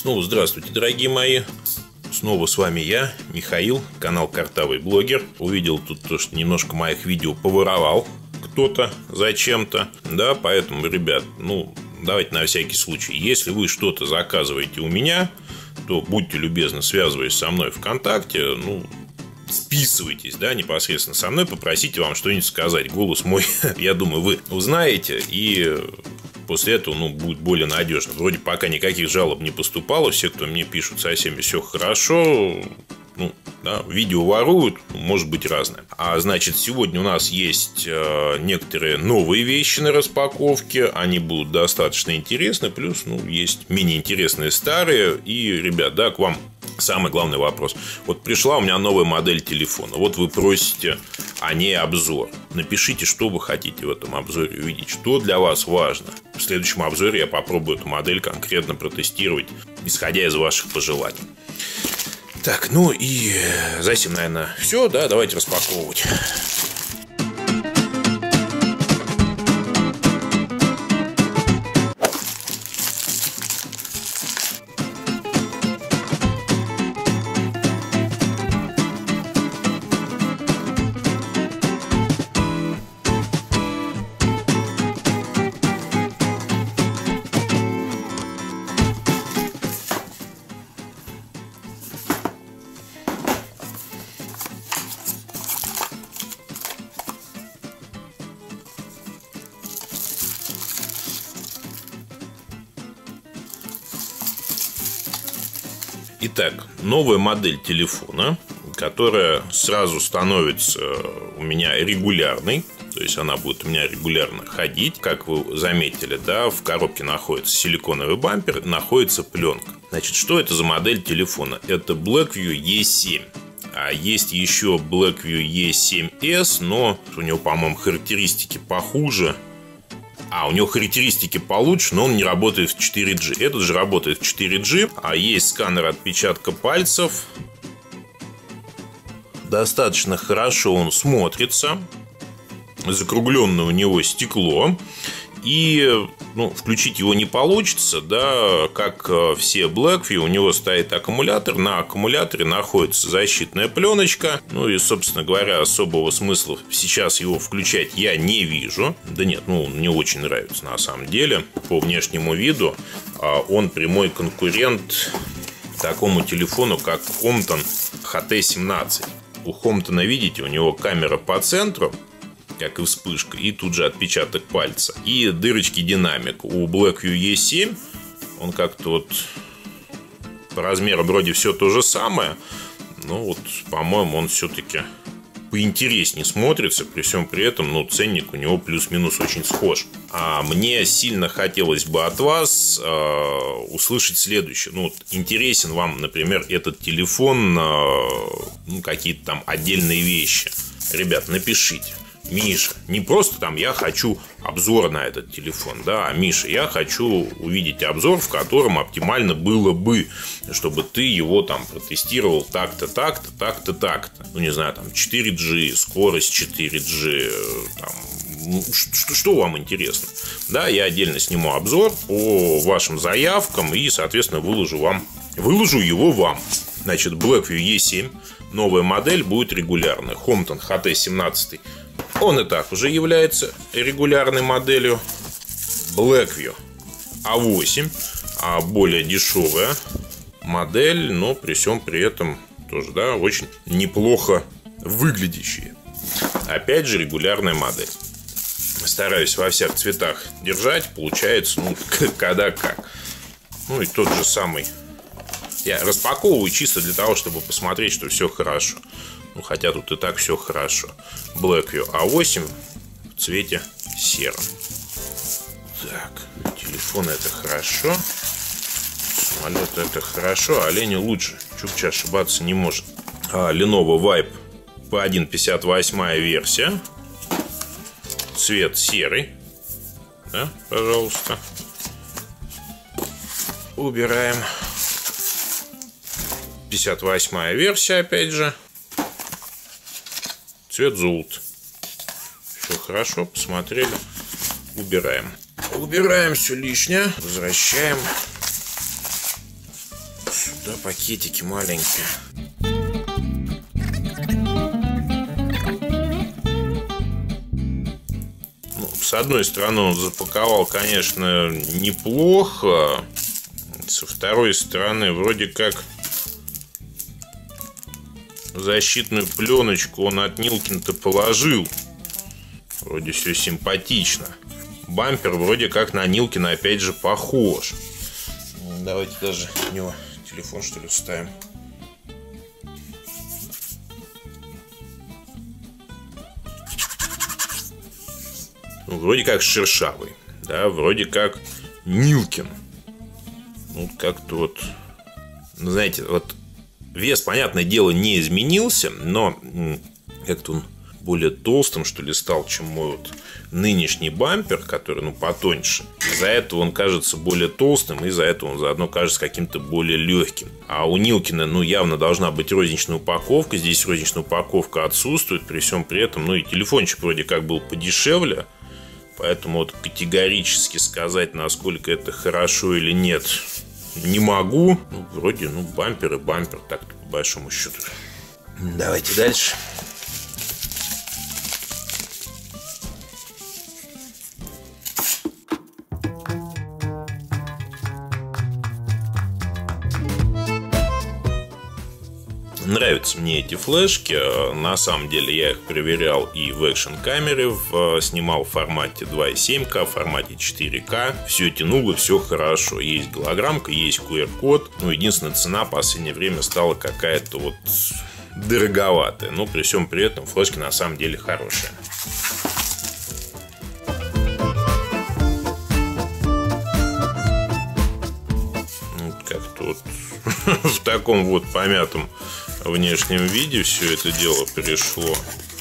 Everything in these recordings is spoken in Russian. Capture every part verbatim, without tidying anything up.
Снова здравствуйте, дорогие мои. Снова с вами я, Михаил, канал Картавый Блогер. Увидел тут то, что немножко моих видео поворовал кто-то зачем-то. Да, поэтому, ребят, ну, давайте на всякий случай. Если вы что-то заказываете у меня, то будьте любезны, связываясь со мной ВКонтакте, ну, списывайтесь, да, непосредственно со мной, попросите вам что-нибудь сказать. Голос мой, я думаю, вы узнаете, и после этого, ну, будет более надежно. Вроде пока никаких жалоб не поступало. Все, кто мне пишут, со всеми все хорошо. Ну, да, видео воруют, может быть разное. А значит, сегодня у нас есть э, некоторые новые вещи на распаковке. Они будут достаточно интересны. Плюс, ну, есть менее интересные старые. И, ребят, да, к вам самый главный вопрос. Вот пришла у меня новая модель телефона. Вот вы просите о ней обзор. Напишите, что вы хотите в этом обзоре увидеть. Что для вас важно. В следующем обзоре я попробую эту модель конкретно протестировать, исходя из ваших пожеланий. Так, ну и за этим, наверное, все, да, давайте распаковывать. Итак, новая модель телефона, которая сразу становится у меня регулярной. То есть она будет у меня регулярно ходить. Как вы заметили, да, в коробке находится силиконовый бампер, находится пленка. Значит, что это за модель телефона? Это Blackview и семь. А есть еще Blackview и семь эс, но у него, по-моему, характеристики похуже. А, у него характеристики получше, но он не работает в четыре джи. Этот же работает в четыре джи. А есть сканер отпечатка пальцев. Достаточно хорошо он смотрится. Закругленное у него стекло. И, ну, включить его не получится, да, как все Blackview, у него стоит аккумулятор, на аккумуляторе находится защитная пленочка, ну и, собственно говоря, особого смысла сейчас его включать я не вижу, да нет, ну, мне очень нравится на самом деле, по внешнему виду, он прямой конкурент такому телефону, как Compton эйч ти семнадцать. У Compton, видите, у него камера по центру, как и вспышка, и тут же отпечаток пальца. И дырочки динамик. У Blackview и семь он как-то вот по размеру вроде все то же самое, но вот, по-моему, он все-таки поинтереснее смотрится. При всем при этом, ну, ценник у него плюс-минус очень схож. А мне сильно хотелось бы от вас э, услышать следующее. Ну, вот, интересен вам, например, этот телефон, э, ну, какие-то там отдельные вещи. Ребят, напишите. Миша, не просто там я хочу обзор на этот телефон, да, а Миша, я хочу увидеть обзор, в котором оптимально было бы, чтобы ты его там протестировал так-то, так-то, так-то, так-то. Ну, не знаю, там четыре джи, скорость четыре джи, там, ну, что, что вам интересно? Да, я отдельно сниму обзор по вашим заявкам и, соответственно, выложу вам, выложу его вам. Значит, Blackview и семь, новая модель, будет регулярная. Compton эйч ти семнадцать. Он и так уже является регулярной моделью. Blackview а восемь, а более дешевая модель, но при всем при этом тоже, да, очень неплохо выглядящие. Опять же, регулярная модель. Стараюсь во всех цветах держать, получается, ну, когда как. Ну и тот же самый. Я распаковываю чисто для того, чтобы посмотреть, что все хорошо. Ну, хотя тут и так все хорошо. Blackview а восемь в цвете сером. Так, телефон это хорошо. Самолет это хорошо, а олени лучше. Чукча ошибаться не может. А, Lenovo Vibe пи один пятьдесят восемь версия. Цвет серый. Да, пожалуйста. Убираем. пятьдесят восьмая версия, опять же. Цвет золото. Все хорошо, посмотрели. Убираем. Убираем все лишнее. Возвращаем. Да, пакетики маленькие. Ну, с одной стороны, он запаковал, конечно, неплохо. Со второй стороны, вроде как защитную пленочку он от Нилкин-то положил. Вроде все симпатично. Бампер вроде как на Нилкина опять же похож. Давайте даже у него телефон, что ли, вставим. Ну, вроде как шершавый. Да, вроде как Нилкин. Ну, как-то вот, ну, знаете, вот вес, понятное дело, не изменился, но как-то он более толстым, что ли, стал, чем мой вот нынешний бампер, который, ну, потоньше. Из-за этого он кажется более толстым, и из-за этого он заодно кажется каким-то более легким. А у Нилкина, ну, явно должна быть розничная упаковка. Здесь розничная упаковка отсутствует, при всем при этом, ну, и телефончик вроде как был подешевле. Поэтому вот категорически сказать, насколько это хорошо или нет, не могу. Ну, вроде, ну, бампер и бампер, так-то по большому счету. Давайте дальше. Нравятся мне эти флешки. На самом деле я их проверял и в экшн-камере, снимал в формате два и семь ка, в формате четыре ка. Все тянуло, все хорошо. Есть голограммка, есть ку ар код. Ну, единственная цена в последнее время стала какая-то вот дороговатая. Но при всем при этом флешки на самом деле хорошие. Вот как-то вот в таком вот помятом внешнем виде все это дело пришло.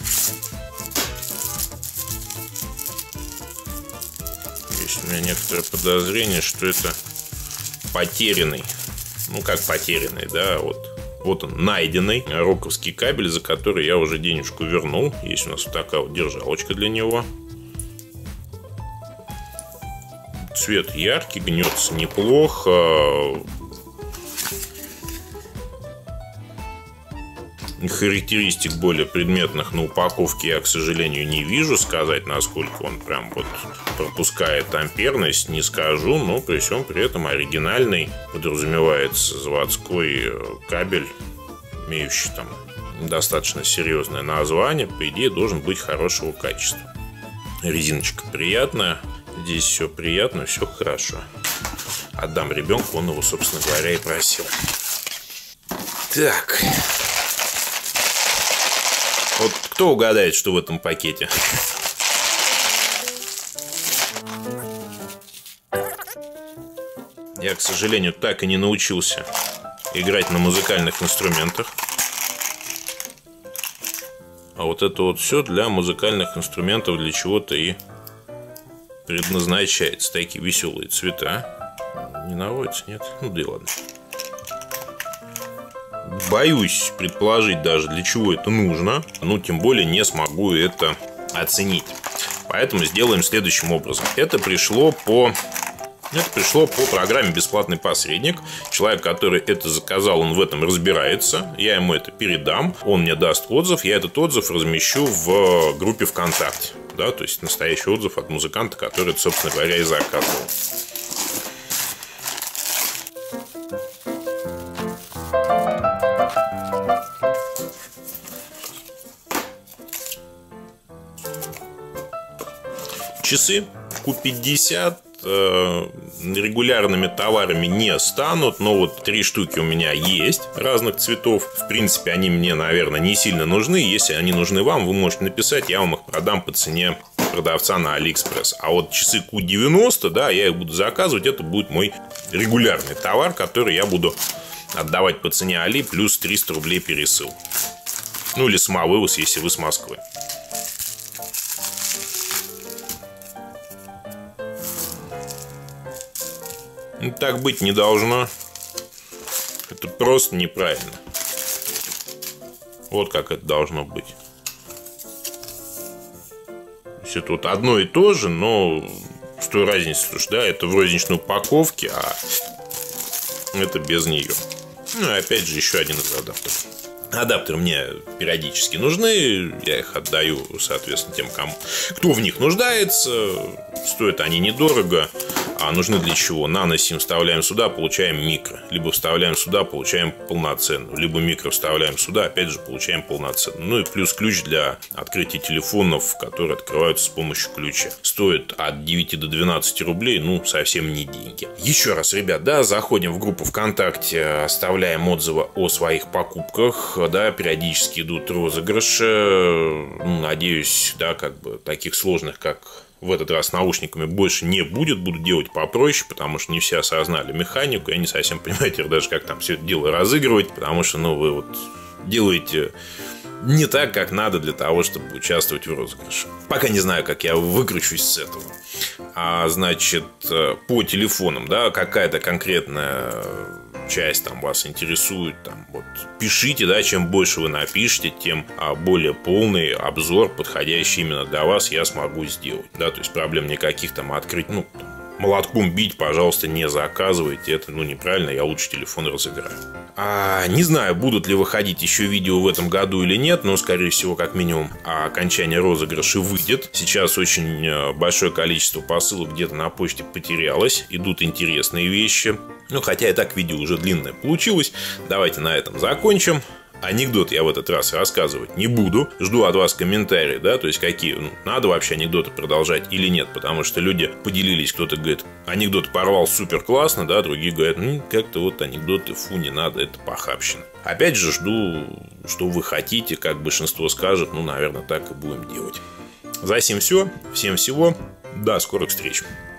Есть у меня некоторое подозрение, что это потерянный, ну как потерянный, да, вот, вот он, найденный роковский кабель, за который я уже денежку вернул. Есть у нас вот такая вот держалочка для него. Цвет яркий, гнется неплохо. Характеристик более предметных на упаковке я, к сожалению, не вижу. Сказать, насколько он прям вот пропускает амперность, не скажу. Но при всем при этом оригинальный, подразумевается, заводской кабель, имеющий там достаточно серьезное название, по идее, должен быть хорошего качества. Резиночка приятная. Здесь все приятно, все хорошо. Отдам ребенку, он его, собственно говоря, и просил. Так. Вот кто угадает, что в этом пакете? Я, к сожалению, так и не научился играть на музыкальных инструментах. А вот это вот все для музыкальных инструментов для чего-то и предназначается. Такие веселые цвета. Не наводится, нет? Ну да и ладно. Боюсь предположить даже, для чего это нужно. Ну, тем более не смогу это оценить. Поэтому сделаем следующим образом. Это пришло по... Это пришло по программе «Бесплатный посредник». Человек, который это заказал, он в этом разбирается. Я ему это передам. Он мне даст отзыв. Я этот отзыв размещу в группе ВКонтакте. Да, то есть настоящий отзыв от музыканта, который это, собственно говоря, и заказывал. Часы ку пятьдесят э, регулярными товарами не станут, но вот три штуки у меня есть разных цветов. В принципе, они мне, наверное, не сильно нужны. Если они нужны вам, вы можете написать, я вам их продам по цене продавца на Алиэкспресс. А вот часы ку девяносто, да, я их буду заказывать, это будет мой регулярный товар, который я буду отдавать по цене Али плюс триста рублей пересыл. Ну или самовывоз, если вы с Москвы. Так быть не должно. Это просто неправильно. Вот как это должно быть. Все тут одно и то же, но что разница, что да, это в розничной упаковке, а это без нее. Ну и опять же еще один из адаптеров. Адаптеры мне периодически нужны, я их отдаю, соответственно, тем, кому, кто в них нуждается. Стоят они недорого. А нужны для чего? Нано-сим вставляем сюда, получаем микро. Либо вставляем сюда, получаем полноценную. Либо микро вставляем сюда, опять же, получаем полноценную. Ну и плюс ключ для открытия телефонов, которые открываются с помощью ключа. Стоит от девяти до двенадцати рублей, ну, совсем не деньги. Еще раз, ребят, да, заходим в группу ВКонтакте, оставляем отзывы о своих покупках. Да, периодически идут розыгрыши. Ну, надеюсь, да, как бы таких сложных, как в этот раз наушниками, больше не будет. Буду делать попроще, потому что не все осознали механику. Я не совсем понимаю даже, как там все это дело разыгрывать. Потому что, ну, вы вот делаете не так, как надо для того, чтобы участвовать в розыгрыше. Пока не знаю, как я выкручусь с этого. А, значит, по телефонам, да, какая-то конкретная часть там вас интересует, там, вот, пишите, да, чем больше вы напишите, тем а, более полный обзор, подходящий именно для вас, я смогу сделать, да, то есть проблем никаких там открыть, ну, молотком бить, пожалуйста, не заказывайте, это, ну, неправильно, я лучше телефон разыграю. А, не знаю, будут ли выходить еще видео в этом году или нет, но, скорее всего, как минимум, окончание розыгрыша выйдет. Сейчас очень большое количество посылок где-то на почте потерялось, идут интересные вещи. Ну, хотя и так видео уже длинное получилось. Давайте на этом закончим. Анекдот я в этот раз рассказывать не буду. Жду от вас комментарии, да, то есть какие, ну, надо вообще анекдоты продолжать или нет. Потому что люди поделились, кто-то говорит, анекдот порвал супер классно, да, другие говорят, ну, как-то вот анекдоты, фу, не надо, это похабщина. Опять же, жду, что вы хотите, как большинство скажет, ну, наверное, так и будем делать. За сим все, всем всего, до скорых встреч.